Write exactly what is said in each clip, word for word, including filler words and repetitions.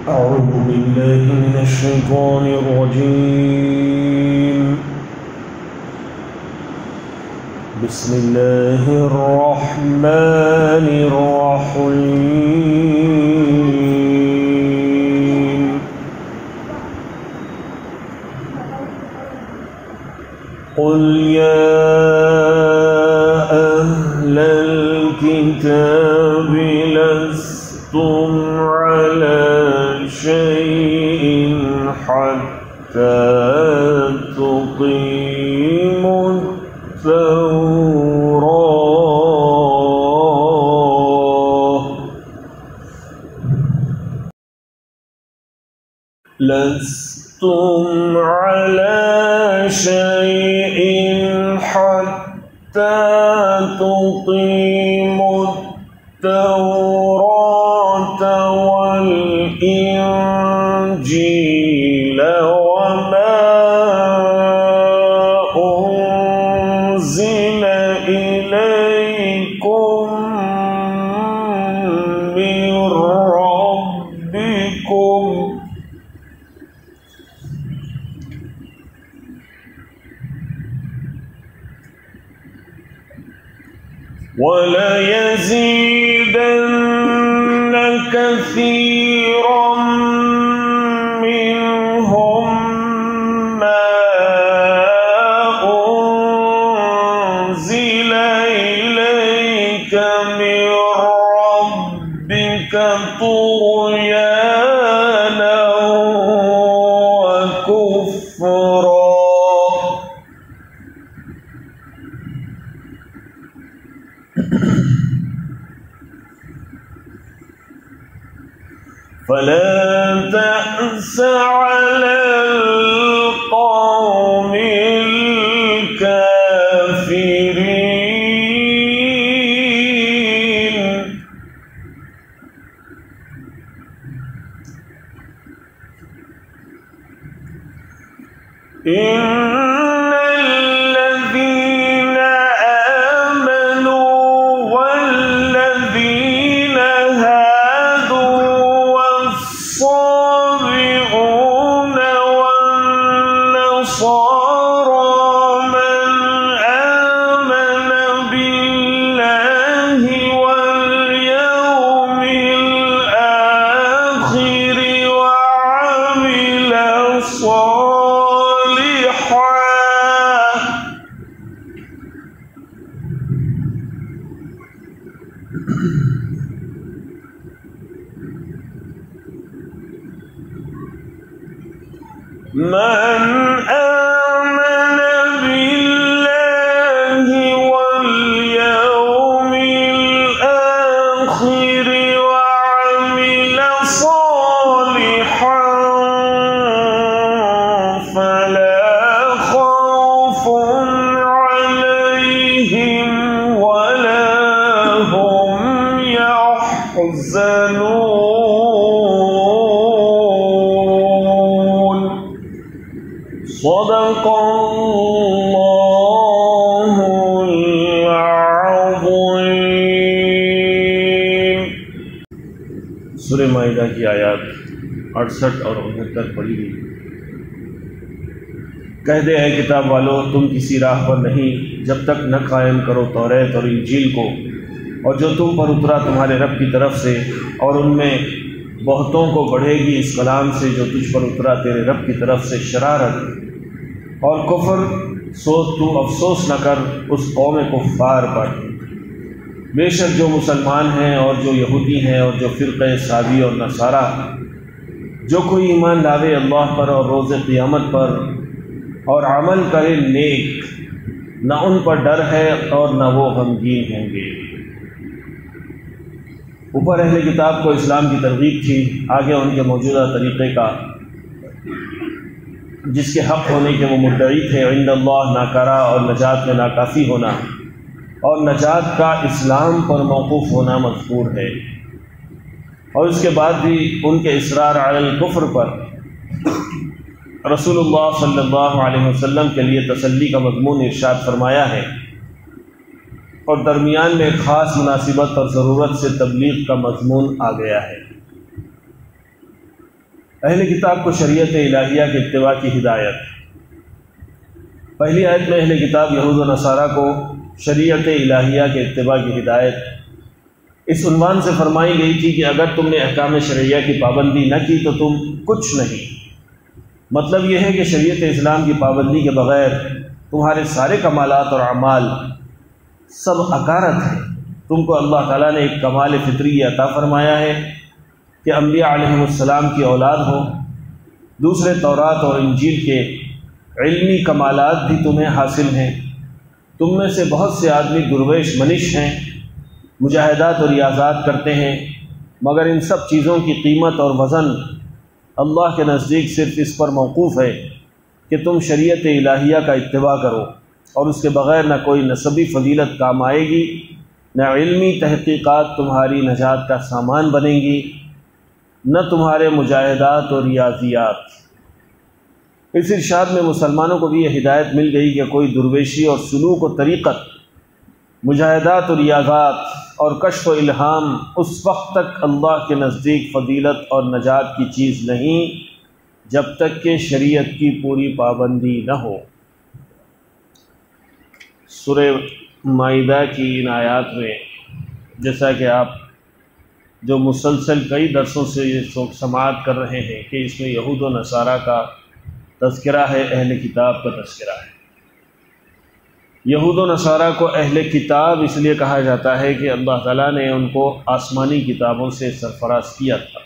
أعوذ بالله من الشيطان الرجيم. بسم الله الرحمن الرحيم. قل يا أهل الكتاب لستم على شيء حتى تقيموا التوراة لستم على شيء حتى تقيموا التوراة والإنجيل وما أنزل إليكم من ربكم وليزيدن كثيرا منهم ما أنزل إليك من ربك طغيانا وكفرا فلا تأس على القوم الكافرين. إن الذين آمنوا والذين هادوا والصابئون والنصارى من آمن بالله واليوم الآخر وعمل صالحا من آمن بالله واليوم الآخر وعمل صالحا فلا خوف عليهم ولا هم يحزنون. صدق اللہ العظیم۔ سورہ مائدہ کی آیات اڑسٹھ اور انہتر پڑھی گئی۔ کہہ دے اے کتاب والو، تم کسی راہ پر نہیں جب تک نہ قائم کرو توریت اور انجیل کو اور جو تم پر اترا تمہارے رب کی طرف سے، اور ان میں بہتوں کو بڑھے گی اس کلام سے جو تجھ پر اترا تیرے رب کی طرف سے شرارت اور کفر، سو تو افسوس نہ کر اس قوم کفار پر۔ بے شک جو مسلمان ہیں اور جو یہودی ہیں اور جو فرقہ صابی اور نصارہ، جو کوئی ایمان لاوے اللہ پر اور روز قیامت پر اور عمل کرے نیک، نہ ان پر ڈر ہے اور نہ وہ غمگین ہوں گے۔ اوپر اہل کتاب کو اسلام کی ترغیب تھی، آگے ان کے موجودہ طریقے کا جس کے حق ہونے کے وہ مدعی تھے، عند اللہ ناکارہ اور نجات میں ناکافی ہونا اور نجات کا اسلام پر موقوف ہونا مذکور ہے، اور اس کے بعد بھی ان کے اصرار علی الکفر پر رسول اللہ صلی اللہ علیہ وسلم کے لیے تسلی کا مضمون ارشاد فرمایا ہے، اور درمیان میں خاص مناسبت اور ضرورت سے تبلیغ کا مضمون آ گیا ہے۔ اہل کتاب کو شریعت الہیہ کے اتباع کی ہدایت۔ پہلی آیت میں اہل کتاب یہود و نصارہ کو شریعت الہیہ کے اتباع کی ہدایت اس عنوان سے فرمائی گئی تھی کہ اگر تم نے احکام شرعیہ کی پابندی نہ کی تو تم کچھ نہیں۔ مطلب یہ ہے کہ شریعت اسلام کی پابندی کے بغیر تمہارے سارے کمالات اور اعمال سب عکارت ہیں۔ تم کو اللہ تعالیٰ نے ایک کمال فطری عطا فرمایا ہے کہ انبیاء علیہ السلام کی اولاد ہو، دوسرے تورات اور انجیل کے علمی کمالات بھی تمہیں حاصل ہیں۔ تم میں سے بہت سے آدمی درویش منش ہیں، مجاہدات اور ریاضات کرتے ہیں، مگر ان سب چیزوں کی قیمت اور وزن اللہ کے نزدیک صرف اس پر موقوف ہے کہ تم شریعت الہیہ کا اتباع کرو، اور اس کے بغیر نہ کوئی نسبی فضیلت کام آئے گی، نہ علمی تحقیقات تمہاری نجات کا سامان بنیں گی، نہ تمہارے مجاہدات اور ریاضیات۔ اس ارشاد میں مسلمانوں کو بھی یہ ہدایت مل گئی کہ کوئی درویشی اور سلوک و طریقت، مجاہدات و ریاضات اور کشف و الہام اس وقت تک اللہ کے نزدیک فضیلت اور نجات کی چیز نہیں جب تک کہ شریعت کی پوری پابندی نہ ہو۔ سورہ مائدہ کی ان آیات میں جیسا کہ آپ جو مسلسل کئی درسوں سے یہ سماعت کر رہے ہیں کہ اس میں یہود و نصارہ کا تذکرہ ہے، اہل کتاب کا تذکرہ ہے۔ یہود و نصارہ کو اہل کتاب اس لیے کہا جاتا ہے کہ اللہ تعالیٰ نے ان کو آسمانی کتابوں سے سرفراز کیا تھا۔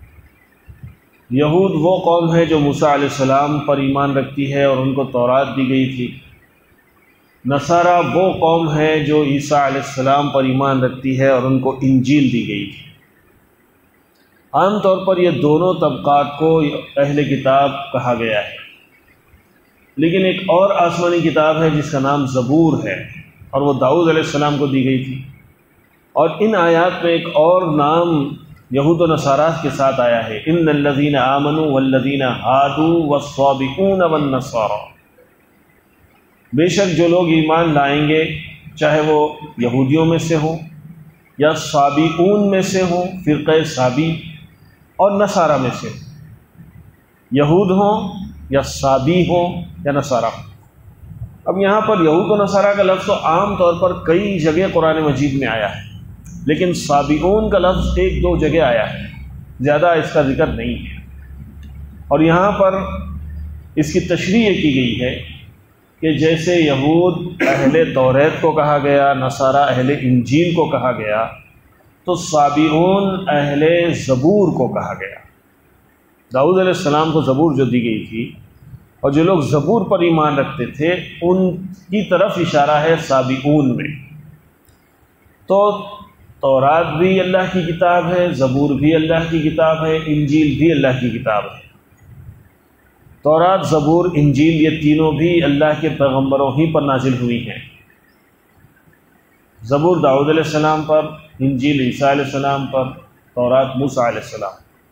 یہود وہ قوم ہے جو موسیٰ علیہ السلام پر ایمان رکھتی ہے اور ان کو تورات دی گئی تھی۔ نصارہ وہ قوم ہے جو عیسیٰ علیہ السلام پر ایمان رکھتی ہے اور ان کو انجیل دی گئی تھی۔ عام طور پر یہ دونوں طبقات کو اہل کتاب کہا گیا ہے، لیکن ایک اور آسمانی کتاب ہے جس کا نام زبور ہے، اور وہ داؤد علیہ السلام کو دی گئی تھی۔ اور ان آیات میں ایک اور نام یہود و نصارہ کے ساتھ آیا ہے، ان الذین آمنوا والذین ہادوا والصابئون والنصارى۔ بے شک جو لوگ ایمان لائیں گے، چاہے وہ یہودیوں میں سے ہوں یا صابئون میں سے ہوں، فرقہ صابی، اور نصارہ میں سے، یہود ہوں یا صابی ہوں یا نصارہ ہوں۔ اب یہاں پر یہود و نصارہ کا لفظ تو عام طور پر کئی جگہ قرآن مجید میں آیا ہے، لیکن صابئون کا لفظ ایک دو جگہ آیا ہے، زیادہ اس کا ذکر نہیں ہے۔ اور یہاں پر اس کی تشریح کی گئی ہے کہ جیسے یہود اہل توریت کو کہا گیا، نصارہ اہل انجیل کو کہا گیا، تو صابئون اہل زبور کو کہا گیا۔ داؤد علیہ السلام کو زبور جو دی گئی تھی اور جو لوگ زبور پر ایمان رکھتے تھے ان کی طرف اشارہ ہے صابئون میں۔ تو تورات بھی اللہ کی کتاب ہے، زبور بھی اللہ کی کتاب ہے، انجیل بھی اللہ کی کتاب ہے۔ تورات، زبور، انجیل یہ تینوں بھی اللہ کے پیغمبروں ہی پر نازل ہوئی ہیں۔ زبور داؤد علیہ السلام پر، انجیل عیسیٰ علیہ السلام پر، تورات موسیٰ علیہ السلام۔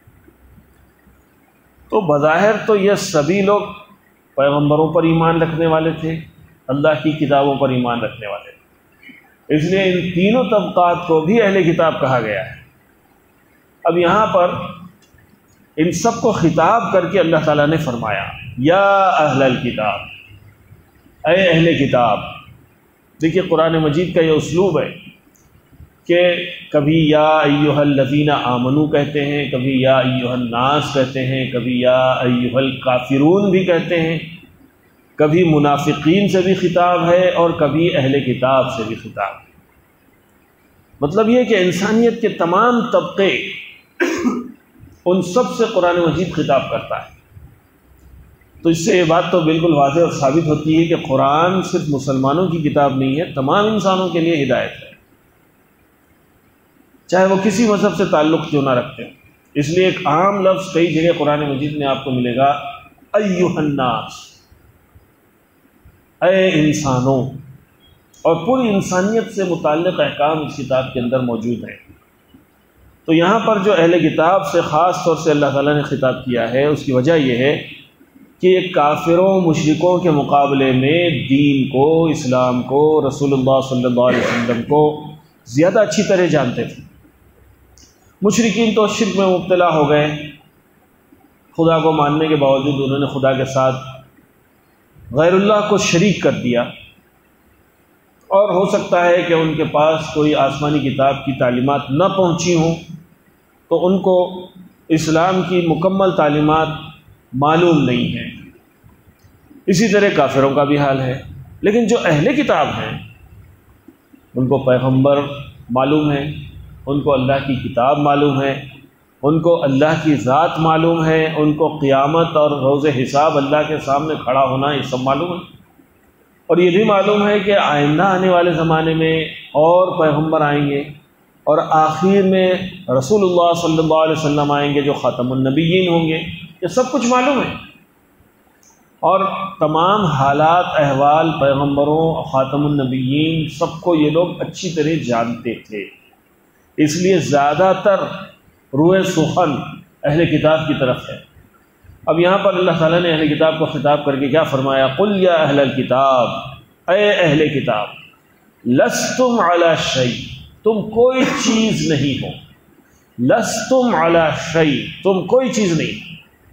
تو بظاہر تو یہ سبھی لوگ پیغمبروں پر ایمان رکھنے والے تھے، اللہ کی کتابوں پر ایمان رکھنے والے تھے، اس لیے ان تینوں طبقات کو بھی اہل کتاب کہا گیا ہے۔ اب یہاں پر ان سب کو خطاب کر کے اللہ تعالیٰ نے فرمایا، یا اہل الکتاب، اے اہل کتاب۔ دیکھیے قرآن مجید کا یہ اسلوب ہے کہ کبھی یا ایھا الذین آمنو کہتے ہیں، کبھی یا ایھا الناس کہتے ہیں، کبھی یا ایھا الکافرون بھی کہتے ہیں، کبھی منافقین سے بھی خطاب ہے اور کبھی اہل کتاب سے بھی خطاب ہے۔ مطلب یہ کہ انسانیت کے تمام طبقے ان سب سے قرآن مجید خطاب کرتا ہے۔ تو اس سے یہ بات تو بالکل واضح اور ثابت ہوتی ہے کہ قرآن صرف مسلمانوں کی کتاب نہیں ہے، تمام انسانوں کے لیے ہدایت ہے، چاہے وہ کسی مذہب سے تعلق کیوں نہ رکھتے ہیں۔ اس لیے ایک عام لفظ کئی جگہ قرآن مجید میں آپ کو ملے گا، ایھا الناس، اے انسانوں، اور پوری انسانیت سے متعلق احکام اس کتاب کے اندر موجود ہیں۔ تو یہاں پر جو اہل کتاب سے خاص طور سے اللہ تعالیٰ نے خطاب کیا ہے، اس کی وجہ یہ ہے کہ یہ کافروں مشرکوں کے مقابلے میں دین کو، اسلام کو، رسول اللہ صلی اللہ علیہ وسلم کو زیادہ اچھی طرح جانتے تھے۔ مشرکین تو شرک میں مبتلا ہو گئے، خدا کو ماننے کے باوجود انہوں نے خدا کے ساتھ غیر اللہ کو شریک کر دیا، اور ہو سکتا ہے کہ ان کے پاس کوئی آسمانی کتاب کی تعلیمات نہ پہنچی ہوں تو ان کو اسلام کی مکمل تعلیمات معلوم نہیں ہیں۔ اسی طرح کافروں کا بھی حال ہے۔ لیکن جو اہل کتاب ہیں ان کو پیغمبر معلوم ہے، ان کو اللہ کی کتاب معلوم ہے، ان کو اللہ کی ذات معلوم ہے، ان کو قیامت اور روز حساب اللہ کے سامنے کھڑا ہونا یہ سب معلوم ہے، اور یہ بھی معلوم ہے کہ آئندہ آنے والے زمانے میں اور پیغمبر آئیں گے، اور آخر میں رسول اللہ صلی اللہ علیہ وسلم آئیں گے جو خاتم النبیین ہوں گے۔ یہ سب کچھ معلوم ہے، اور تمام حالات احوال پیغمبروں خاتم النبیین سب کو یہ لوگ اچھی طرح جانتے تھے، اس لیے زیادہ تر روئے سخن اہل کتاب کی طرف ہے۔ اب یہاں پر اللہ تعالیٰ نے اہل کتاب کو خطاب کر کے کیا فرمایا؟ قل یا اہل الکتاب، اے اہل کتاب، لستم علی شیء، تم کوئی چیز نہیں ہو، لستم علی شیء، تم کوئی چیز نہیں۔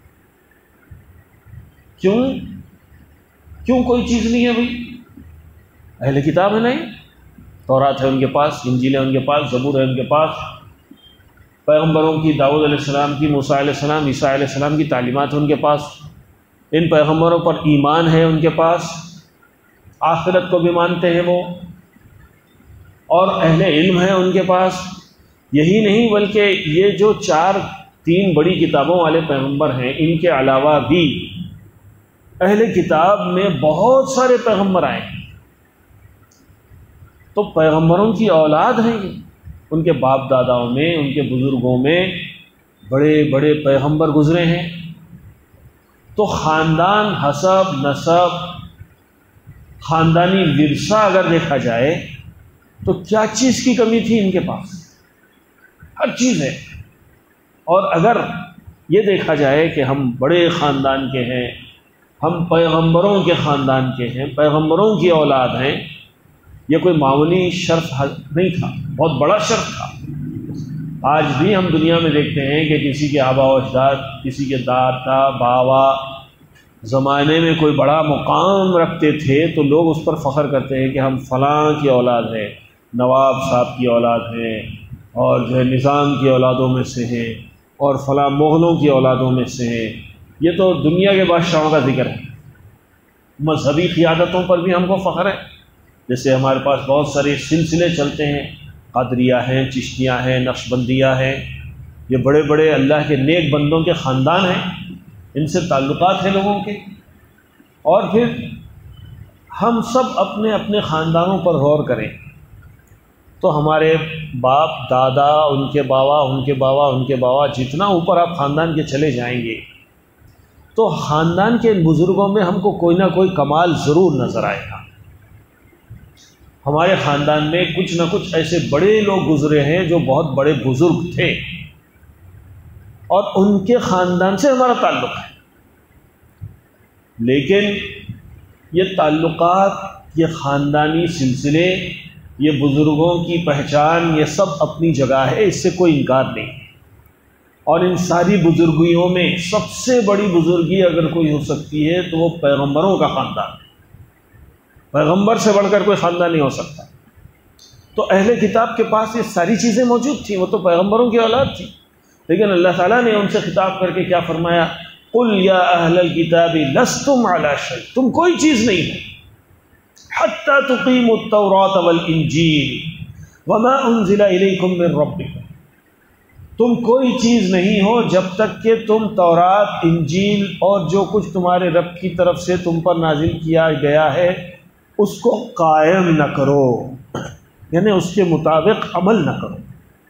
کیوں کیوں کوئی چیز نہیں ہے بھائی؟ اہل کتاب ہے نہیں، تورات ہے ان کے پاس، انجیل ہے ان کے پاس، زبور ہے ان کے پاس، پیغمبروں کی، داؤد علیہ السلام کی، موسیٰ علیہ السلام، عیسیٰ علیہ السلام کی تعلیمات ہیں ان کے پاس، ان پیغمبروں پر ایمان ہے ان کے پاس، آخرت کو بھی مانتے ہیں وہ، اور اہل علم ہے ان کے پاس۔ یہی نہیں بلکہ یہ جو چار تین بڑی کتابوں والے پیغمبر ہیں، ان کے علاوہ بھی اہل کتاب میں بہت سارے پیغمبر آئے ہیں، تو پیغمبروں کی اولاد ہیں یہ، ان کے باپ داداؤں میں، ان کے بزرگوں میں بڑے بڑے پیغمبر گزرے ہیں، تو خاندان، حسب، نسب، خاندانی ورثہ اگر دیکھا جائے تو کیا چیز کی کمی تھی ان کے پاس؟ ہر چیز ہے۔ اور اگر یہ دیکھا جائے کہ ہم بڑے خاندان کے ہیں، ہم پیغمبروں کے خاندان کے ہیں، پیغمبروں کی اولاد ہیں، یہ کوئی معمولی شرف نہیں تھا، بہت بڑا شرف تھا۔ آج بھی ہم دنیا میں دیکھتے ہیں کہ کسی کے آبا و اجداد، کسی کے دادا باوا زمانے میں کوئی بڑا مقام رکھتے تھے تو لوگ اس پر فخر کرتے ہیں کہ ہم فلاں کی اولاد ہیں، نواب صاحب کی اولاد ہیں، اور جو ہے نظام کی اولادوں میں سے ہیں، اور فلاں مغلوں کی اولادوں میں سے ہیں۔ یہ تو دنیا کے بادشاہوں کا ذکر ہے۔ مذہبی قیادتوں پر بھی ہم کو فخر ہے، جیسے ہمارے پاس بہت سارے سلسلے چلتے ہیں، قادریہ ہیں، چشتیہ ہیں، نقشبندیہ ہیں، یہ بڑے بڑے اللہ کے نیک بندوں کے خاندان ہیں، ان سے تعلقات ہیں لوگوں کے۔ اور پھر ہم سب اپنے اپنے خاندانوں پر غور کریں تو ہمارے باپ دادا، ان کے باوا، ان کے باوا، ان کے باوا، جتنا اوپر آپ خاندان کے چلے جائیں گے تو خاندان کے بزرگوں میں ہم کو کوئی نہ کوئی کمال ضرور نظر آئے گا۔ ہمارے خاندان میں کچھ نہ کچھ ایسے بڑے لوگ گزرے ہیں جو بہت بڑے بزرگ تھے، اور ان کے خاندان سے ہمارا تعلق ہے۔ لیکن یہ تعلقات، یہ خاندانی سلسلے، یہ بزرگوں کی پہچان، یہ سب اپنی جگہ ہے، اس سے کوئی انکار نہیں۔ اور ان ساری بزرگیوں میں سب سے بڑی بزرگی اگر کوئی ہو سکتی ہے تو وہ پیغمبروں کا خاندان ہے۔ پیغمبر سے بڑھ کر کوئی خاندان نہیں ہو سکتا۔ تو اہل کتاب کے پاس یہ ساری چیزیں موجود تھیں، وہ تو پیغمبروں کی اولاد تھی، لیکن اللہ تعالیٰ نے ان سے خطاب کر کے کیا فرمایا؟ قل یا اہل الکتاب لستم علی شیء، تم کوئی چیز نہیں ہو، حتی تقیموا التوراۃ والانجیل وما انزل الیکم من ربکم، تم کوئی چیز نہیں ہو جب تک کہ تم تورات، انجیل اور جو کچھ تمہارے رب کی طرف سے تم پر نازل کیا گیا ہے اس کو قائم نہ کرو، یعنی اس کے مطابق عمل نہ کرو۔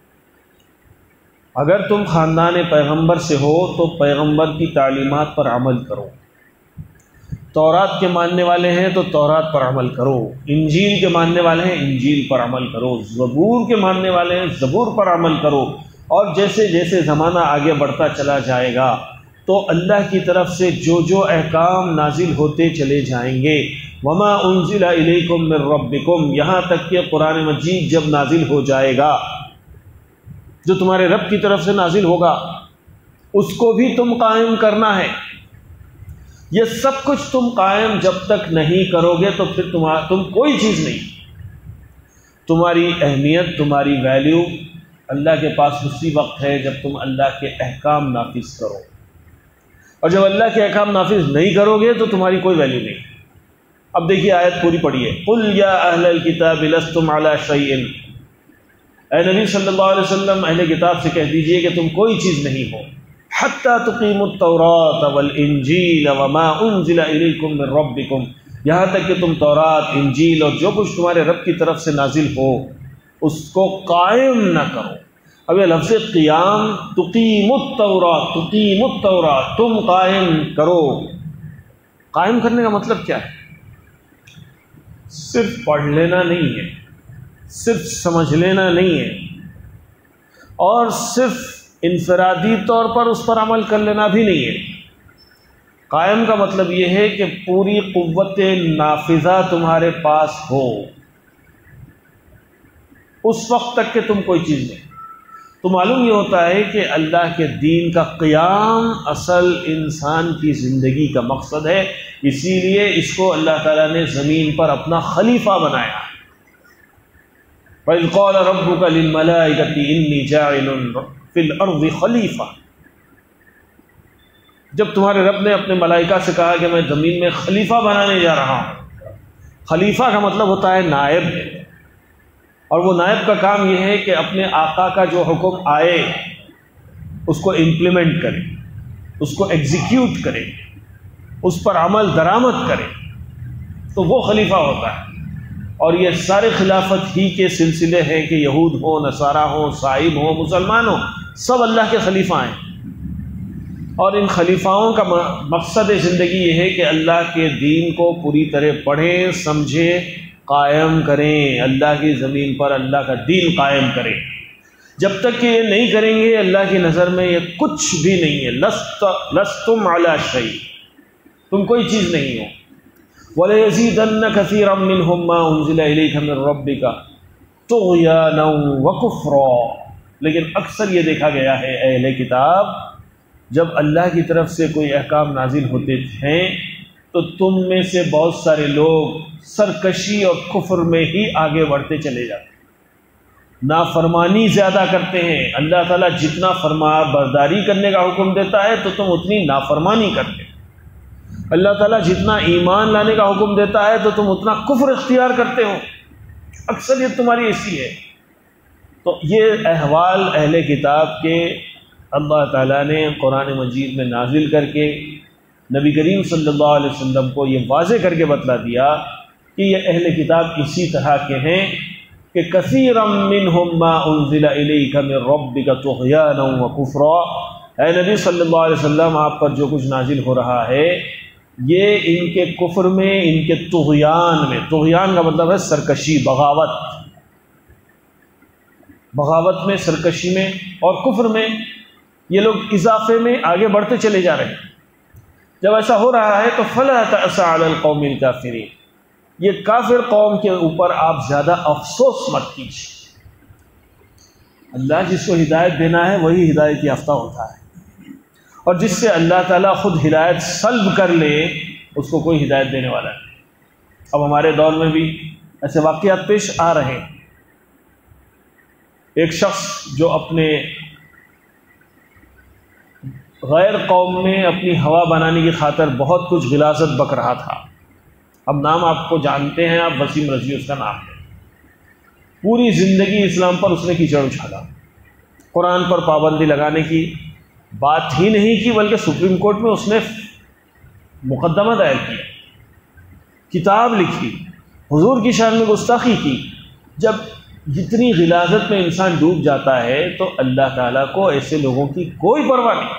اگر تم خاندان پیغمبر سے ہو تو پیغمبر کی تعلیمات پر عمل کرو، تورات کے ماننے والے ہیں تو تورات پر عمل کرو، انجیل کے ماننے والے ہیں انجیل پر عمل کرو، زبور کے ماننے والے ہیں زبور پر عمل کرو۔ اور جیسے جیسے زمانہ آگے بڑھتا چلا جائے گا تو اللہ کی طرف سے جو جو احکام نازل ہوتے چلے جائیں گے، وما انزل الیکم من ربکم، یہاں تک کہ قرآن مجید جب نازل ہو جائے گا، جو تمہارے رب کی طرف سے نازل ہوگا، اس کو بھی تم قائم کرنا ہے۔ یہ سب کچھ تم قائم جب تک نہیں کرو گے تو پھر تم تم کوئی چیز نہیں۔ تمہاری اہمیت، تمہاری ویلیو اللہ کے پاس اسی وقت ہے جب تم اللہ کے احکام نافذ کرو، اور جب اللہ کے احکام نافذ نہیں کرو گے تو تمہاری کوئی ویلیو نہیں۔ اب دیکھیے آیت پوری پڑھیے، قُلْ يَا أَهْلَ الْكِتَابِ لَسْتُمْ عَلَى شَيْءٍ، اے نبی صلی اللہ علیہ وسلم اہل کتاب سے کہہ دیجئے کہ تم کوئی چیز نہیں ہو، حَتَّى تُقِيمُوا التَّوْرَاةَ وَالْإِنْجِيلَ وَمَا أُنزِلَ إِلَيْكُم مِّن رَّبِّكُمْ، یہاں تک کہ تم تورات، انجیل اور جو کچھ تمہارے رب کی طرف سے نازل ہو اس کو قائم نہ کرو۔ اب یہ لفظ قیام، تقیم التوراۃ، تقیم التوراۃ، تم قائم کرو۔ قائم کرنے کا مطلب کیا ہے؟ صرف پڑھ لینا نہیں ہے، صرف سمجھ لینا نہیں ہے، اور صرف انفرادی طور پر اس پر عمل کر لینا بھی نہیں ہے۔ قائم کا مطلب یہ ہے کہ پوری قوت نافذہ تمہارے پاس ہو، اس وقت تک کہ تم کوئی چیز نہیں۔ تو معلوم یہ ہوتا ہے کہ اللہ کے دین کا قیام اصل انسان کی زندگی کا مقصد ہے، اسی لیے اس کو اللہ تعالیٰ نے زمین پر اپنا خلیفہ بنایا۔ وَإِذْ قَالَ رَبُّكَ لِلْمَلَائِكَةِ إِنِّي جَاعِلٌ فِي الْأَرْضِ خَلِيفَةً، جب تمہارے رب نے اپنے ملائکہ سے کہا کہ میں زمین میں خلیفہ بنانے جا رہا ہوں۔ خلیفہ کا مطلب ہوتا ہے نائب، اور وہ نائب کا کام یہ ہے کہ اپنے آقا کا جو حکم آئے اس کو امپلیمنٹ کرے، اس کو ایگزیکیوٹ کرے، اس پر عمل درآمد کرے، تو وہ خلیفہ ہوتا ہے۔ اور یہ سارے خلافت ہی کے سلسلے ہیں کہ یہود ہوں، نصارہ ہوں، صائب ہوں، مسلمان ہوں، سب اللہ کے خلیفہ ہیں۔ اور ان خلیفاؤں کا مقصد زندگی یہ ہے کہ اللہ کے دین کو پوری طرح پڑھیں، سمجھیں، قائم کریں، اللہ کی زمین پر اللہ کا دین قائم کریں۔ جب تک کہ یہ نہیں کریں گے اللہ کی نظر میں یہ کچھ بھی نہیں ہے۔ لست لستم علی شیء، تم کوئی چیز نہیں ہو۔ وَلَيَزِيدَنَّ كَثِيرًا مِّنْهُم مَّا أُنزِلَ إِلَيْكَ مِن رَّبِّكَ طُغْيَانًا وَكُفْرًا، لیکن اکثر یہ دیکھا گیا ہے اے اہل کتاب، جب اللہ کی طرف سے کوئی احکام نازل ہوتے ہیں تو تم میں سے بہت سارے لوگ سرکشی اور کفر میں ہی آگے بڑھتے چلے جاتے ہیں، نافرمانی زیادہ کرتے ہیں۔ اللہ تعالیٰ جتنا فرما برداری کرنے کا حکم دیتا ہے تو تم اتنی نافرمانی کرتے ہیں، اللہ تعالیٰ جتنا ایمان لانے کا حکم دیتا ہے تو تم اتنا کفر اختیار کرتے ہو۔ اکثریت تمہاری ایسی ہے۔ تو یہ احوال اہل کتاب کے اللہ تعالیٰ نے قرآن مجید میں نازل کر کے نبی کریم صلی اللہ علیہ وسلم کو یہ واضح کر کے بتلا دیا کہ یہ اہل کتاب اسی طرح کے ہیں کہ کثیرا منہم ما انزل الیک من ربک طغیانا وکفرا، اے نبی صلی اللہ علیہ وسلم آپ پر جو کچھ نازل ہو رہا ہے یہ ان کے کفر میں، ان کے طغیان میں، طغیان کا مطلب ہے سرکشی، بغاوت، بغاوت میں، سرکشی میں اور کفر میں یہ لوگ اضافے میں آگے بڑھتے چلے جا رہے ہیں۔ جب ایسا ہو رہا ہے تو فلا تأس علی القوم الکافرین، یہ کافر قوم کے اوپر آپ زیادہ افسوس مت کیجیے۔ اللہ جس کو ہدایت دینا ہے وہی ہدایت یافتہ ہوتا ہے، اور جس سے اللہ تعالیٰ خود ہدایت سلب کر لے اس کو کوئی ہدایت دینے والا نہیں۔ اب ہمارے دور میں بھی ایسے واقعات پیش آ رہے ہیں۔ ایک شخص جو اپنے غیر قوم میں اپنی ہوا بنانے کی خاطر بہت کچھ غلاظت بک رہا تھا، اب نام آپ کو جانتے ہیں آپ، وسیم رضوی اس کا نام ہے۔ پوری زندگی اسلام پر اس نے کیچڑ اچھالا، قرآن پر پابندی لگانے کی بات ہی نہیں کی بلکہ سپریم کورٹ میں اس نے مقدمہ دائر کیا، کتاب لکھی، حضور کی شان میں گستاخی کی۔ جب جتنی غلاظت میں انسان ڈوب جاتا ہے تو اللہ تعالیٰ کو ایسے لوگوں کی کوئی پرواہ نہیں۔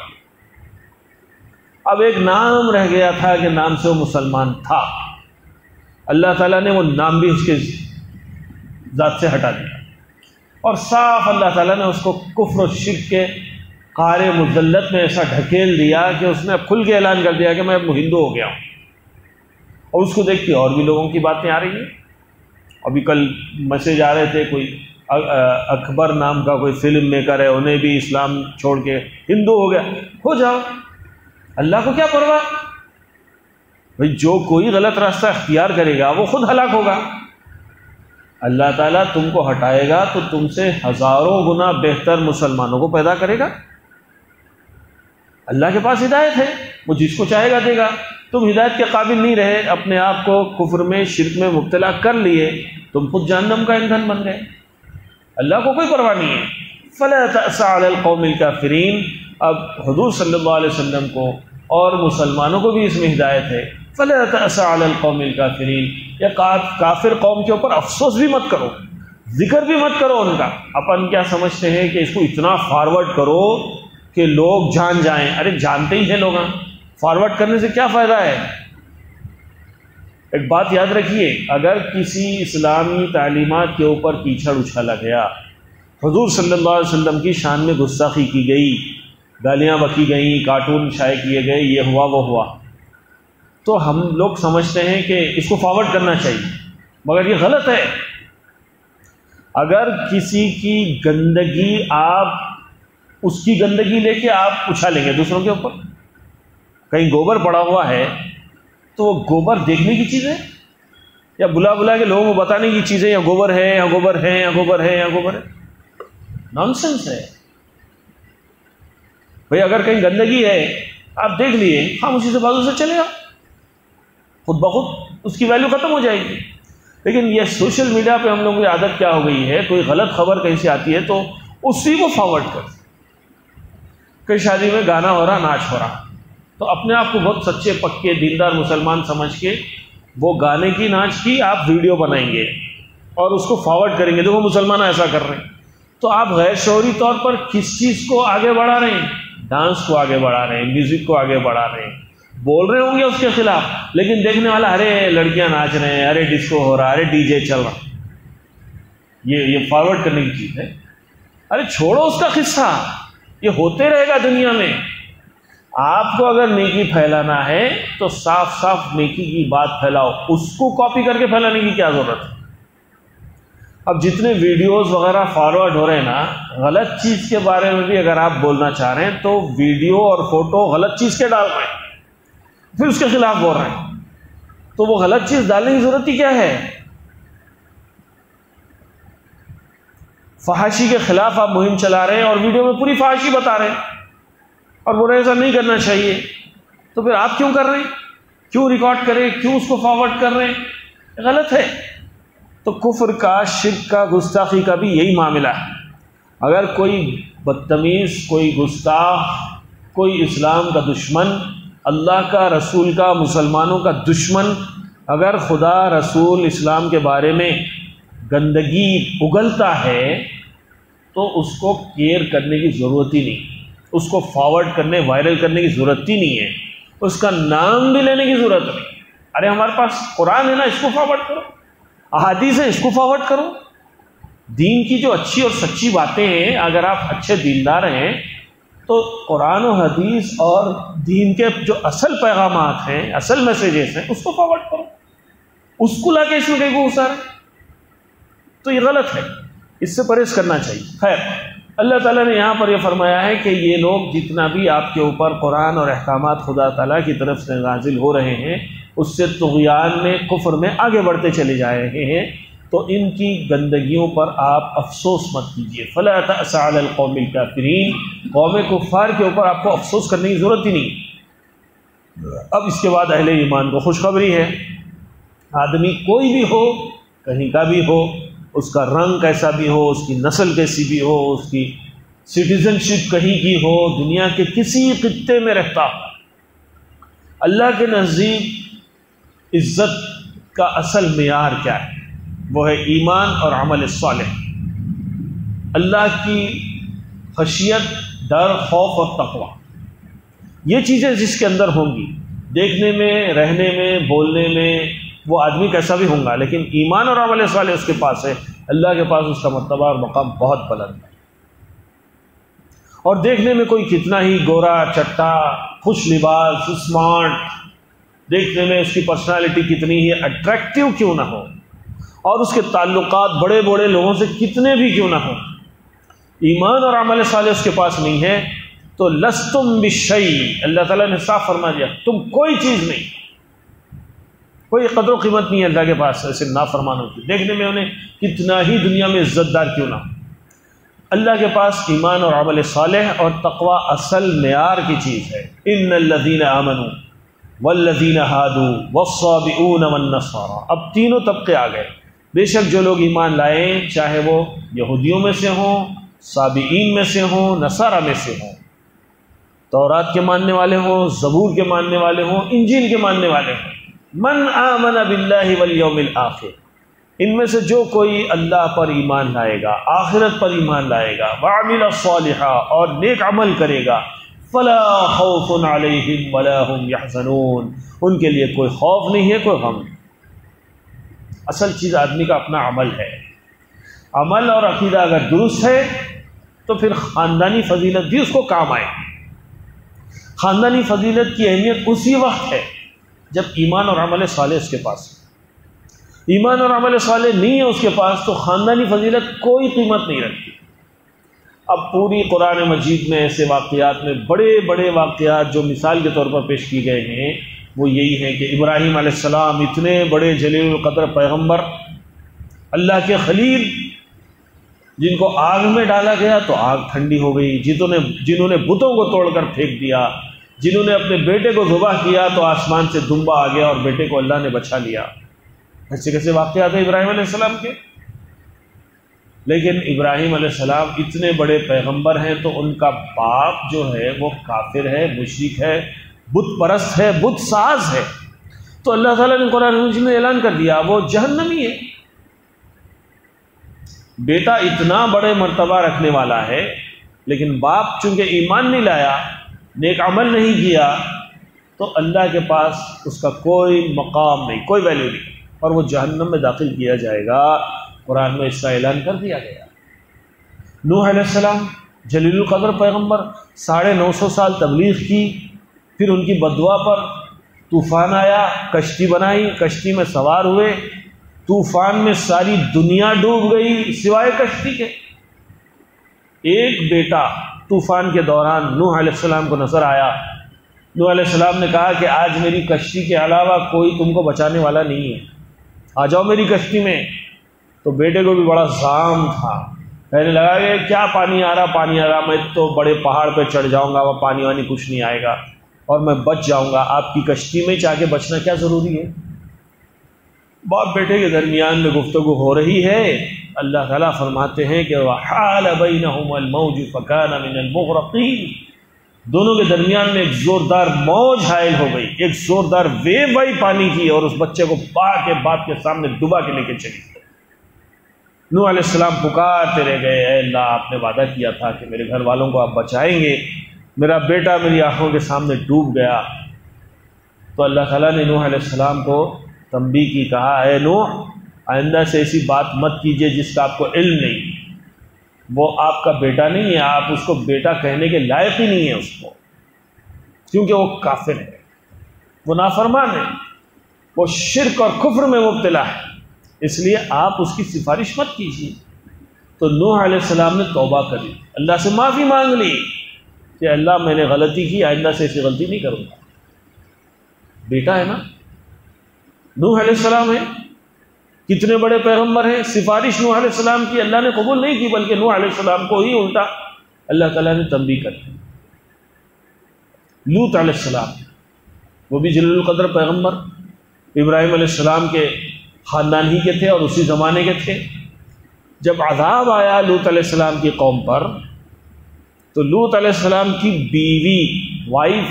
اب ایک نام رہ گیا تھا کہ نام سے وہ مسلمان تھا، اللہ تعالیٰ نے وہ نام بھی اس کے ذات سے ہٹا دیا، اور صاف اللہ تعالیٰ نے اس کو کفر و شرک کے قعر مذلت میں ایسا ڈھکیل دیا کہ اس نے کھل کے اعلان کر دیا کہ میں اب ہندو ہو گیا ہوں۔ اور اس کو دیکھ کے اور بھی لوگوں کی باتیں آ رہی ہیں۔ ابھی کل میسیج آ رہے تھے، کوئی اکبر نام کا کوئی فلم میکر ہے، انہیں بھی اسلام چھوڑ کے ہندو ہو گیا، ہو جاؤ، اللہ کو کیا پرواہ؟ بھئی جو کوئی غلط راستہ اختیار کرے گا وہ خود ہلاک ہوگا۔ اللہ تعالیٰ تم کو ہٹائے گا تو تم سے ہزاروں گنا بہتر مسلمانوں کو پیدا کرے گا۔ اللہ کے پاس ہدایت ہے، وہ جس کو چاہے گا دے گا۔ تم ہدایت کے قابل نہیں رہے، اپنے آپ کو کفر میں شرک میں مبتلا کر لیے، تم خود جہنم کا ایندھن بن گئے۔ اللہ کو کوئی پرواہ نہیں ہے۔ فلا تأس علی القوم الکافرین، اب حضور صلی اللہ علیہ وسلم کو اور مسلمانوں کو بھی اس میں ہدایت ہے۔ فلا تأس علی القوم الکافرین، یا کافر قوم کے اوپر افسوس بھی مت کرو، ذکر بھی مت کرو ان کا۔ اپن کیا سمجھتے ہیں کہ اس کو اتنا فارورڈ کرو کہ لوگ جان جائیں، ارے جانتے ہی ہیں لوگ، فارورڈ کرنے سے کیا فائدہ ہے؟ ایک بات یاد رکھیے، اگر کسی اسلامی تعلیمات کے اوپر کیچڑ اچھالا گیا، حضور صلی اللہ علیہ وسلم کی شان میں گستاخی کی گئی، گالیاں بکی گئیں، کارٹون شائع کیے گئے، یہ ہوا وہ ہوا، تو ہم لوگ سمجھتے ہیں کہ اس کو فارورڈ کرنا چاہیے، مگر یہ غلط ہے۔ اگر کسی کی گندگی آپ اس کی گندگی لے کے آپ اچھالیں گے دوسروں کے اوپر، کہیں گوبر پڑا ہوا ہے تو وہ گوبر دیکھنے کی چیز ہے یا بلا بلا کے لوگوں کو بتانے کی چیز ہے، یا گوبر ہے یا گوبر ہے یا گوبر ہے یا گوبر ہے؟ نانسنس ہے بھئی۔ اگر کہیں گندگی ہے آپ دیکھ لیے، ہم اسی سے بازو سے چلے گا، خود بخود اس کی ویلیو ختم ہو جائے گی۔ لیکن یہ سوشل میڈیا پہ ہم لوگوں کی عادت کیا ہو گئی ہے، کوئی غلط خبر کہیں سے آتی ہے تو اسی کو فارورڈ کر، کہ شادی میں گانا ہو رہا، ناچ ہو رہا، تو اپنے آپ کو بہت سچے پکے دیندار مسلمان سمجھ کے وہ گانے کی ناچ کی آپ ویڈیو بنائیں گے اور اس کو فارورڈ کریں گے، دیکھو مسلمان ایسا کر رہے ہیں، تو آپ غیر شعوری طور پر کس چیز کو آگے بڑھا رہے ہیں؟ ڈانس کو آگے بڑھا رہے ہیں، میوزک کو آگے بڑھا رہے ہیں، بول رہے ہوں گے اس کے خلاف، لیکن دیکھنے والا ارے لڑکیاں ناچ رہے ہیں، ارے ڈسکو ہو رہا، ارے ڈی جے چل رہا، یہ یہ فارورڈ کرنے کی چیز ہے۔ ارے چھوڑو اس کا قصہ، یہ ہوتے رہے گا دنیا میں۔ آپ کو اگر نیکی پھیلانا ہے تو صاف صاف نیکی کی بات پھیلاؤ، اس کو کاپی کر کے پھیلانے کی کیا ضرورت ہے؟ اب جتنے ویڈیوز وغیرہ فارورڈ ہو رہے ہیں نا، غلط چیز کے بارے میں بھی اگر آپ بولنا چاہ رہے ہیں تو ویڈیو اور فوٹو غلط چیز کے ڈال رہے ہیں، پھر اس کے خلاف بول رہے ہیں، تو وہ غلط چیز ڈالنے کی ضرورت ہی کیا ہے؟ فحاشی کے خلاف آپ مہم چلا رہے ہیں اور ویڈیو میں پوری فحاشی بتا رہے ہیں اور بول رہے ہیں ایسا نہیں کرنا چاہیے، تو پھر آپ کیوں کر رہے ہیں؟ کیوں ریکارڈ کریں؟ کیوں اس کو فارورڈ کر رہے ہیں؟ غلط ہے۔ تو کفر کا، شرک کا، گستاخی کا بھی یہی معاملہ ہے۔ اگر کوئی بدتمیز، کوئی گستاخ، کوئی اسلام کا دشمن، اللہ کا، رسول کا، مسلمانوں کا دشمن، اگر خدا رسول اسلام کے بارے میں گندگی اگلتا ہے تو اس کو کیئر کرنے کی ضرورت ہی نہیں، اس کو فارورڈ کرنے، وائرل کرنے کی ضرورت ہی نہیں ہے، اس کا نام بھی لینے کی ضرورت نہیں۔ ارے ہمارے پاس قرآن ہے نا، اس کو فارورڈ کرو، احادیث ہے، اس کو فارورڈ کرو۔ دین کی جو اچھی اور سچی باتیں ہیں، اگر آپ اچھے دیندار ہیں تو قرآن و حدیث اور دین کے جو اصل پیغامات ہیں، اصل میسیجز ہیں، اس کو فارورڈ کرو، اس کو لا کے اس میں کہیں کو اتاریں، تو یہ غلط ہے، اس سے پرہیز کرنا چاہیے۔ خیر، اللہ تعالیٰ نے یہاں پر یہ فرمایا ہے کہ یہ لوگ جتنا بھی آپ کے اوپر قرآن اور احکامات خدا تعالیٰ کی طرف سے نازل ہو رہے ہیں اس سے طغیان میں، کفر میں آگے بڑھتے چلے جا رہے ہیں، تو ان کی گندگیوں پر آپ افسوس مت کیجیے۔ فلا تأس علی القوم الکافرین، قوم کفار کے اوپر آپ کو افسوس کرنے کی ضرورت ہی نہیں۔ اب اس کے بعد اہل ایمان کو خوشخبری ہے، آدمی کوئی بھی ہو، کہیں کا بھی ہو، اس کا رنگ کیسا بھی ہو، اس کی نسل کیسی بھی ہو، اس کی سٹیزن شپ کہیں کی ہو، دنیا کے کسی خطے میں رہتا ہو، اللہ کے نزدیک عزت کا اصل معیار کیا ہے؟ وہ ہے ایمان اور عمل صالح، اللہ کی خشیت، ڈر، خوف اور تقوی۔ یہ چیزیں جس کے اندر ہوں گی، دیکھنے میں، رہنے میں، بولنے میں، وہ آدمی کیسا بھی ہوں گا، لیکن ایمان اور عمل صالح اس کے پاس ہے، اللہ کے پاس اس کا مرتبہ اور مقام بہت بلند ہے۔ اور دیکھنے میں کوئی کتنا ہی گورا چٹا، خوش لباس، اسمارٹ، دیکھنے میں اس کی پرسنالٹی کتنی ہی اٹریکٹیو کیوں نہ ہو، اور اس کے تعلقات بڑے بڑے لوگوں سے کتنے بھی کیوں نہ ہوں، ایمان اور عمل صالح اس کے پاس نہیں ہے تو لستم بشیء، اللہ تعالیٰ نے صاف فرما دیا تم کوئی چیز نہیں، کوئی قدر و قیمت نہیں ہے اللہ کے پاس ایسے نافرمانوں کی، دیکھنے میں انہیں کتنا ہی دنیا میں عزت دار کیوں نہ ہو۔ اللہ کے پاس ایمان اور عمل صالح اور تقوی اصل معیار کی چیز ہے۔ ان الذین آمنوا والذین ہادوا والصابئون والنصارى، اب تینوں طبقے آ گئے۔ بے شک جو لوگ ایمان لائیں چاہے وہ یہودیوں میں سے ہوں، صابئین میں سے ہوں، نصارہ میں سے ہوں، تورات کے ماننے والے ہوں، زبور کے ماننے والے ہوں، انجیل کے ماننے والے ہوں، من آمن باللہ والیوم الآخر، ان میں سے جو کوئی اللہ پر ایمان لائے گا، آخرت پر ایمان لائے گا، وعمل صالحا اور نیک عمل کرے گا، فلا خوف علیہم ولا هم یحزنون، ان کے لیے کوئی خوف نہیں ہے، کوئی غم نہیں۔ اصل چیز آدمی کا اپنا عمل ہے، عمل اور عقیدہ اگر درست ہے تو پھر خاندانی فضیلت بھی اس کو کام آئے۔ خاندانی فضیلت کی اہمیت اسی وقت ہے جب ایمان اور عمل صالح اس کے پاس ہے۔ ایمان اور عمل صالح نہیں ہے اس کے پاس تو خاندانی فضیلت کوئی قیمت نہیں رکھتی۔ اب پوری قرآن مجید میں ایسے واقعات میں بڑے بڑے واقعات جو مثال کے طور پر پیش کیے گئے ہیں وہ یہی ہیں کہ ابراہیم علیہ السلام اتنے بڑے جلیل القدر پیغمبر، اللہ کے خلیل، جن کو آگ میں ڈالا گیا تو آگ ٹھنڈی ہو گئی، جنہوں نے جنہوں نے بتوں کو توڑ کر پھینک دیا، جنہوں نے اپنے بیٹے کو ذبح کیا تو آسمان سے دمبا آ گیا اور بیٹے کو اللہ نے بچا لیا۔ ایسے کیسے واقعات ہیں ابراہیم علیہ السلام کے؟ لیکن ابراہیم علیہ السلام اتنے بڑے پیغمبر ہیں تو ان کا باپ جو ہے وہ کافر ہے، مشرک ہے، بت پرست ہے، بت ساز ہے، تو اللہ تعالیٰ نے قرآن مجید میں اعلان کر دیا وہ جہنمی ہے۔ بیٹا اتنا بڑے مرتبہ رکھنے والا ہے لیکن باپ چونکہ ایمان نہیں لایا، نیک عمل نہیں کیا تو اللہ کے پاس اس کا کوئی مقام نہیں، کوئی ویلیو نہیں، اور وہ جہنم میں داخل کیا جائے گا۔ قرآن میں اس کا اعلان کر دیا گیا۔ نوح علیہ السلام جلیل القدر پیغمبر، ساڑھے نو سو سال تبلیغ کی، پھر ان کی بددعا پر طوفان آیا، کشتی بنائی، کشتی میں سوار ہوئے، طوفان میں ساری دنیا ڈوب گئی سوائے کشتی کے۔ ایک بیٹا طوفان کے دوران نوح علیہ السلام کو نظر آیا، نوح علیہ السلام نے کہا کہ آج میری کشتی کے علاوہ کوئی تم کو بچانے والا نہیں ہے، آ جاؤ میری کشتی میں۔ تو بیٹے کو بھی بڑا زام تھا، کہنے لگا کہ کیا پانی آ رہا پانی آ رہا، میں تو بڑے پہاڑ پہ چڑھ جاؤں گا، وہ پانی وانی کچھ نہیں آئے گا اور میں بچ جاؤں گا، آپ کی کشتی میں چاہ کے بچنا کیا ضروری ہے؟ باپ بیٹے کے درمیان میں گفتگو ہو رہی ہے، اللہ تعالیٰ فرماتے ہیں کہ وَحَالَ بَيْنَهُمَا الْمَوْجُ فَكَانَ مِنَ الْمُغْرَقِينَ، دونوں کے درمیان میں ایک زوردار موج حائل ہو گئی، ایک زوردار ویو آئی پانی کی اور اس بچے کو باپ کے باپ کے سامنے ڈبا کے لے کے چلی۔ نوح علیہ السلام پکارتے رہ گئے، اے اللہ آپ نے وعدہ کیا تھا کہ میرے گھر والوں کو آپ بچائیں گے، میرا بیٹا میری آنکھوں کے سامنے ڈوب گیا۔ تو اللہ تعالیٰ نے نوح علیہ السلام کو تنبیہ کی، کہا اے نوح آئندہ سے ایسی بات مت کیجیے جس کا آپ کو علم نہیں، وہ آپ کا بیٹا نہیں ہے، آپ اس کو بیٹا کہنے کے لائق ہی نہیں ہے اس کو، کیونکہ وہ کافر ہے، وہ نافرمان ہے، وہ شرک اور کفر میں مبتلا ہے، اس لیے آپ اس کی سفارش مت کیجیے۔ تو نوح علیہ السلام نے توبہ کری، اللہ سے معافی مانگ لی کہ اللہ میں نے غلطی کی، آئندہ سے ایسی غلطی نہیں کروں گا۔ بیٹا ہے نا، نوح علیہ السلام ہے، کتنے بڑے پیغمبر ہیں، سفارش نوح علیہ السلام کی اللہ نے قبول نہیں کی بلکہ نوح علیہ السلام کو ہی الٹا اللہ تعالیٰ نے تنبیہ کر دی۔ لوط علیہ السلام وہ بھی جلیل القدر پیغمبر، ابراہیم علیہ السلام کے خاندان ہی کے تھے اور اسی زمانے کے تھے۔ جب عذاب آیا لوط علیہ السلام کی قوم پر تو لوط علیہ السلام کی بیوی وائف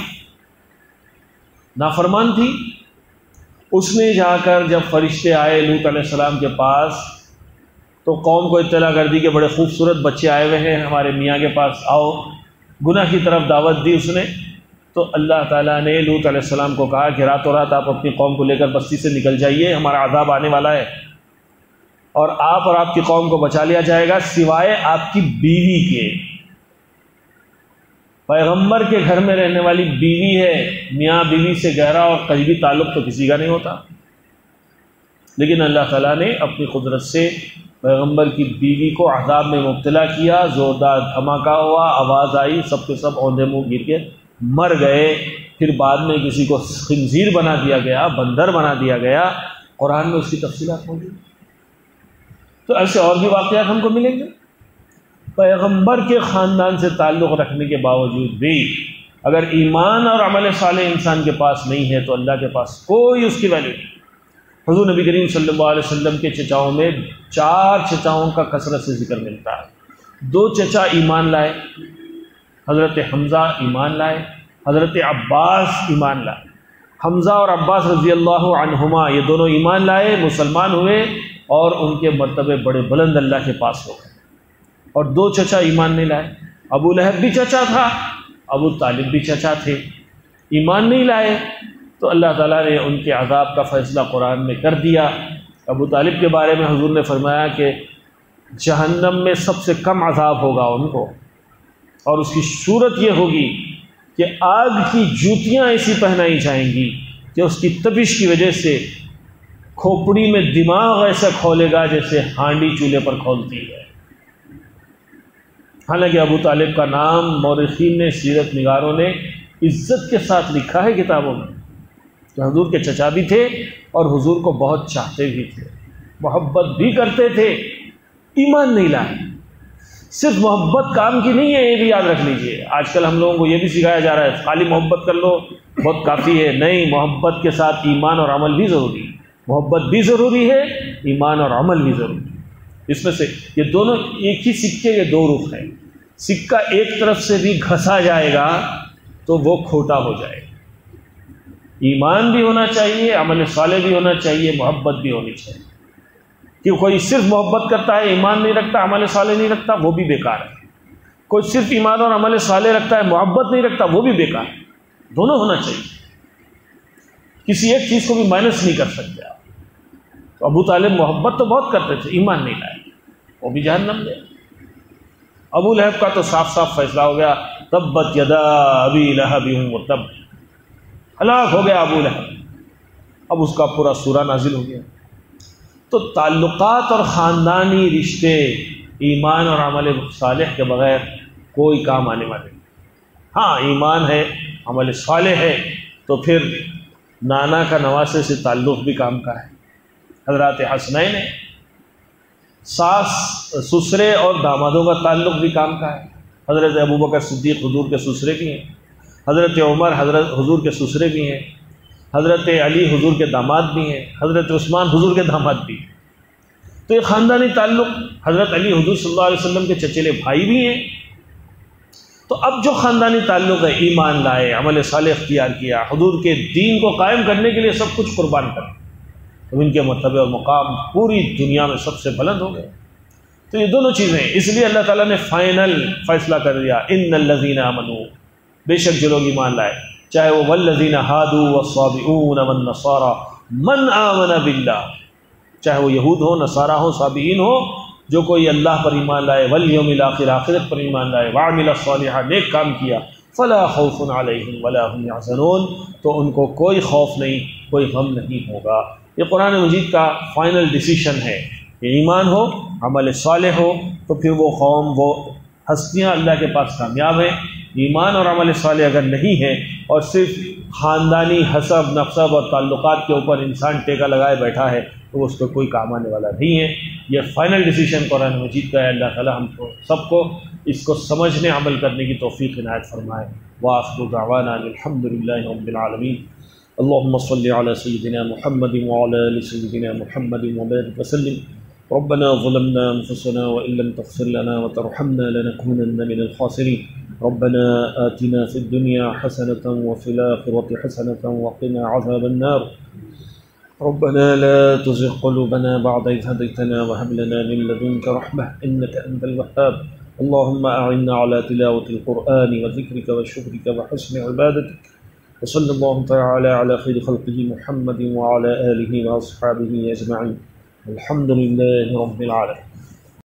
نافرمان تھی، اس نے جا کر جب فرشتے آئے لوط علیہ السلام کے پاس تو قوم کو اطلاع کر دی کہ بڑے خوبصورت بچے آئے ہوئے ہیں ہمارے میاں کے پاس، آؤ، گناہ کی طرف دعوت دی اس نے۔ تو اللہ تعالیٰ نے لوط علیہ السلام کو کہا کہ راتوں رات آپ اپنی قوم کو لے کر بستی سے نکل جائیے، ہمارا عذاب آنے والا ہے اور آپ اور آپ کی قوم کو بچا لیا جائے گا سوائے آپ کی بیوی کے۔ پیغمبر کے گھر میں رہنے والی بیوی ہے، میاں بیوی سے گہرا اور قریبی تعلق تو کسی کا نہیں ہوتا۔ لیکن اللہ تعالیٰ نے اپنی قدرت سے پیغمبر کی بیوی کو عذاب میں مبتلا کیا، زوردار دھماکہ ہوا، آواز آئی، سب کے سب اوندھے منہ گر کے مر گئے۔ پھر بعد میں کسی کو خنزیر بنا دیا گیا، بندر بنا دیا گیا، قرآن میں اس کی تفصیلات موجود۔ تو ایسے اور بھی واقعات ہم کو ملیں گے۔ پیغمبر کے خاندان سے تعلق رکھنے کے باوجود بھی اگر ایمان اور عمل صالح انسان کے پاس نہیں ہے تو اللہ کے پاس کوئی اس کی ویلیو نہیں۔ حضور نبی کریم صلی اللہ علیہ وسلم کے چچاؤں میں چار چچاؤں کا کثرت سے ذکر ملتا ہے۔ دو چچا ایمان لائے، حضرت حمزہ ایمان لائے، حضرت عباس ایمان لائے۔ حمزہ اور عباس رضی اللہ عنہما یہ دونوں ایمان لائے، مسلمان ہوئے، اور ان کے مرتبے بڑے بلند اللہ کے پاس ہو گئے۔ اور دو چچا ایمان نہیں لائے، ابو لہب بھی چچا تھا، ابو طالب بھی چچا تھے، ایمان نہیں لائے، تو اللہ تعالیٰ نے ان کے عذاب کا فیصلہ قرآن میں کر دیا۔ ابو طالب کے بارے میں حضور نے فرمایا کہ جہنم میں سب سے کم عذاب ہوگا ان کو، اور اس کی صورت یہ ہوگی کہ آگ کی جوتیاں ایسی پہنائی جائیں گی کہ اس کی تپش کی وجہ سے کھوپڑی میں دماغ ایسا کھولے گا جیسے ہانڈی چولہے پر کھولتی ہے۔ حالانکہ ابو طالب کا نام مورخین نے، سیرت نگاروں نے عزت کے ساتھ لکھا ہے کتابوں میں کہ حضور کے چچا بھی تھے اور حضور کو بہت چاہتے بھی تھے، محبت بھی کرتے تھے، ایمان نہیں لائے۔ صرف محبت کام کی نہیں ہے، یہ بھی یاد رکھ لیجئے۔ آج کل ہم لوگوں کو یہ بھی سکھایا جا رہا ہے خالی محبت کر لو بہت کافی ہے، نہیں، محبت کے ساتھ ایمان اور عمل بھی ضروری ہے۔ محبت بھی ضروری ہے، ایمان اور عمل بھی ضروری ہے۔ اس میں سے یہ دونوں ایک ہی سکے کے دو رخ ہیں۔ سکہ ایک طرف سے بھی گھسا جائے گا تو وہ کھوٹا ہو جائے گا۔ ایمان بھی ہونا چاہیے، عمل صالح بھی ہونا چاہیے، محبت بھی ہونی چاہیے۔ کہ کوئی صرف محبت کرتا ہے، ایمان نہیں رکھتا، عمل صالح نہیں رکھتا، وہ بھی بیکار ہے۔ کوئی صرف ایمان اور عمل صالح رکھتا ہے، محبت نہیں رکھتا، وہ بھی بیکار ہے۔ دونوں ہونا چاہیے، کسی ایک چیز کو بھی مائنس نہیں کر سکتے آپ۔ تو ابو طالب محبت تو بہت کرتے تھے، ایمان نہیں لائے، وہ بھی جہنم میں۔ ابو لہب کا تو صاف صاف فیصلہ ہو گیا، تبت یدا ابی لہب وتب، ہلاک ہو گیا ابو لہب۔ اب اس کا پورا سورہ نازل ہو گیا۔ تو تعلقات اور خاندانی رشتے ایمان اور عمل صالح کے بغیر کوئی کام آنے والے نہیں۔ ہاں ایمان ہے، عمل صالح ہے، تو پھر نانا کا نواسے سے تعلق بھی کام کا ہے۔ حضرات حسنین ہے، ساس سسرے اور دامادوں کا تعلق بھی کام کا ہے۔ حضرت ابوبکر صدیق حضور کے سسرے بھی ہیں، حضرت عمر حضرت حضور کے سسرے بھی ہیں، حضرت علی حضور کے داماد بھی ہیں، حضرت عثمان حضور کے داماد بھی ہیں۔ تو یہ خاندانی تعلق، حضرت علی حضور صلی اللہ علیہ وسلم کے چچیرے بھائی بھی ہیں۔ تو اب جو خاندانی تعلق ہے، ایمان لائے، عمل صالح اختیار کیا، حضور کے دین کو قائم کرنے کے لیے سب کچھ قربان کر، تو ان کے مرتبے اور مقام پوری دنیا میں سب سے بلند ہو گئے۔ تو یہ دونوں چیزیں، اس لیے اللہ تعالیٰ نے فائنل فیصلہ کر دیا، ان الذین آمنوا، بے شک جو لوگ ایمان لائے، چاہے وہ والذین ہادوا والصابئون والنصارى من آمن باللہ، چاہے وہ یہود ہو، نصارہ ہو، صابئین ہو، جو کوئی اللہ پر ایمان لائے، والیوم الاخر، آخرت پر ایمان لائے، وعمل صالحا، نیک کام کیا، فلا خوف علیہم ولا هم یحزنون، تو ان کو کوئی خوف نہیں، کوئی غم نہیں ہوگا۔ یہ قرآن مجید کا فائنل ڈیسیشن ہے کہ ایمان ہو، عمل صالح ہو، تو پھر وہ قوم، وہ ہستیاں اللہ کے پاس کامیاب ہیں۔ ایمان اور عمل صالح اگر نہیں ہے اور صرف خاندانی حسب نفسب اور تعلقات کے اوپر انسان ٹیکا لگائے بیٹھا ہے تو اس کو کوئی کام آنے والا نہیں ہے۔ یہ فائنل ڈیسیشن قرآن مجید کا ہے۔ اللہ تعالی ہم کو سب کو اس کو سمجھنے، عمل کرنے کی توفیق عنایت فرمائے۔ وآخر دعوانا الحمد للہ رب العالمین۔ اللهم صل على سيدنا محمد وعلى آل سيدنا محمد وبارك وسلم۔ ربنا ظلمنا أنفسنا وإن لم تغفر لنا وترحمنا لنكونن من الخاسرين۔ ربنا آتنا في الدنيا حسنة وفي الآخرة حسنة وقنا عذاب النار۔ ربنا لا تزغ قلوبنا بعد إذ هديتنا وهب لنا من لدنك رحمة إنك أنت الوهاب۔ اللهم أعنا على تلاوة القرآن وذكرك وشكرك وحسن عبادتك، وصلى الله تعالى على خير خلقه محمد وعلى آله وأصحابه أجمعين، الحمد لله رب العالمين۔